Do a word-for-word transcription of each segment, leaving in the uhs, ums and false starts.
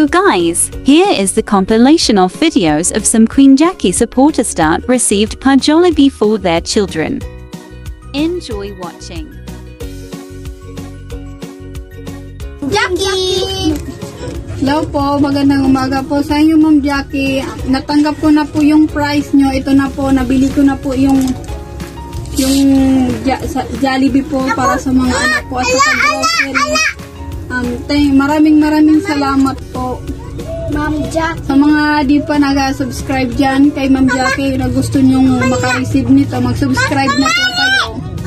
So guys, here is the compilation of videos of some Queen Jackie supporters that received per Jollibee for their children. Enjoy watching. Jackie! Hello po, magandang umaga po sa inyo, Ma'am Jackie. Natanggap ko na po yung price nyo. Ito na po, nabili ko na po yung yung ja, sa, Jollibee po para sa mga anak ko at sa grocery. Um, thank, maraming maraming salamat po, Ma'am Jack. sa mga di pa nag-subscribe dyan kay Ma'am Jackie na gusto nyong makareceive nito. Mag-subscribe na po kayo.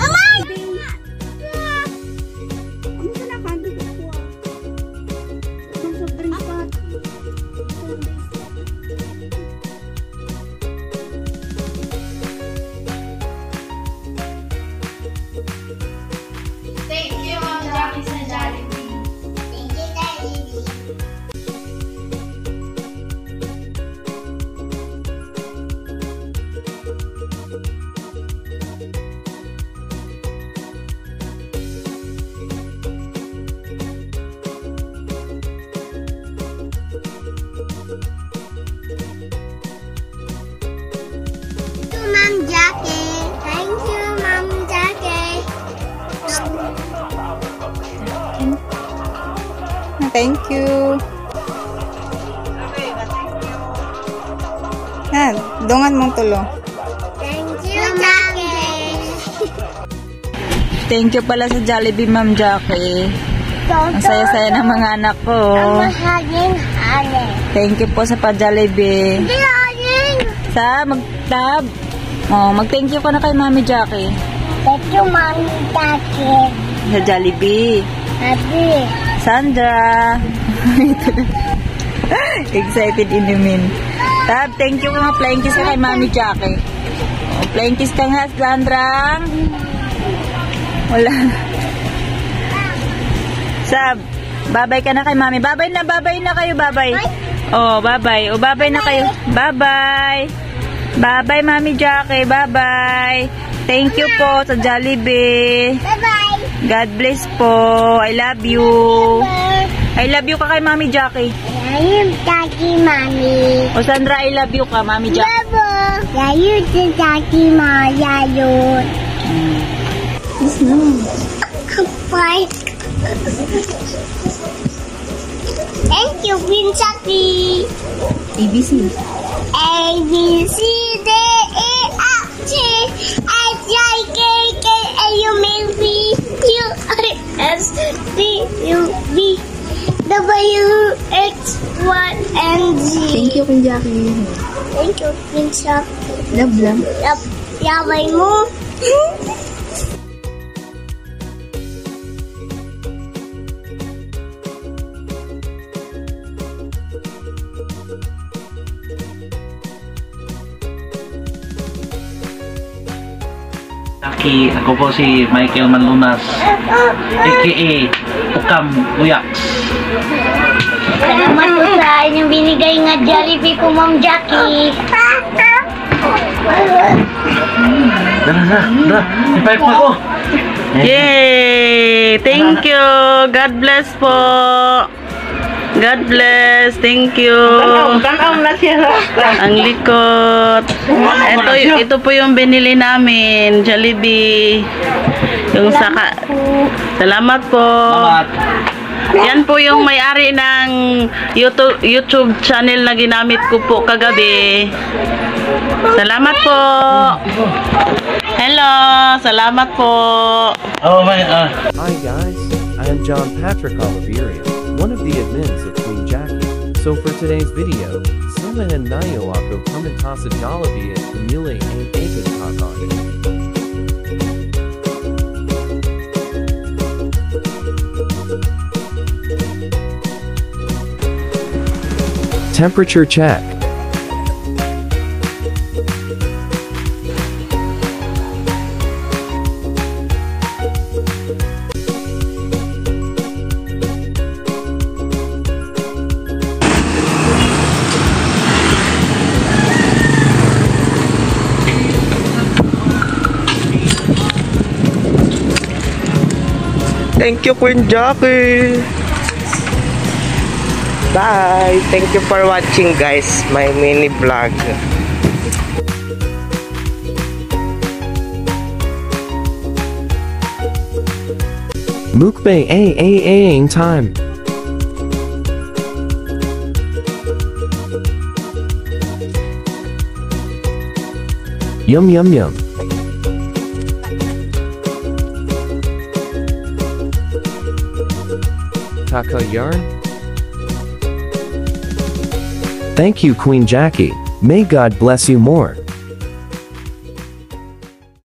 Thank you, Ma'am Jackie sa Jollibee. Thank you, Jollibee. Ma'am Jackie. Thank you, Ma'am Jackie. Thank you. Yan, dungan mong tulo. Thank you, Jackie. Thank you pala sa Jollibee, Ma'am Jackie. Ang saya-saya ng mga anak ko. Hangin-hangin. Thank you po sa pa-Jollibee. Hindi hangin. Sa mag-tab. Oh, mag-thank you ko na kay Mami Jackie. Thank you, Ma'am Jackie. Sa Jollibee. Happy. Sandra. Excited inumin. Tab, thank you mga flying kiss ka kay Mami Jackie. Oh, flying kiss ka nga, Sandra. Wala. Sab, babay ka na kay Mami. Babay na, babay na kayo, babay. Oh, babay. Oh, babay na kayo. Babay. Babay, Mami Jackie. Babay. Thank you po sa Jollibee. Bye-bye. God bless po. I love you. I love you ka kay Mami Jackie. Ayun, Jackie, Mami. O Sandra, I love you ka, Mami Jackie. Baba. Ayun, si Jackie, Ma. Ayun. Yes, no. Bye. Thank you, Queen Jackie. A B C. A, B, C, D, E, F, G, H, I, K, K, L, M, N, P, Q, R, S, T, U, V, W, X, Y, and Z. Thank you, Queen Jackie. Thank you, Queen Jackie. Love lang. Yap, yabay mo. Jackie, ako po si Michael Manlunas, aka Ukam Uyaks. Salamat po sa inyong binigay nga Jollibee ko, Ma'am Jackie. Dala, dala, dala. Ipaip pa ko. Yay! Thank you. God bless po. God bless. Thank you. Ang likot. Ito, ito po yung binili namin. Jollibee. Yung saka. Salamat po. Salamat. Yan po yung may-ari ng YouTube, YouTube channel na ginamit ko po kagabi. Salamat po. Hello. Salamat po. Oh, my, uh. Hi guys, I am John Patrick Oliveira, one of the admins of Queen Jackie. So for today's video, Sima and Nayo ako kumanta sa Jollibee at pumili ang aking kakanin. Temperature check. Thank you, Queen Jackie. Bye! Thank you for watching guys, my mini vlog. Mukbang a a a time. Yum yum yum. Taka yarn. Thank you, Queen Jackie. May God bless you more.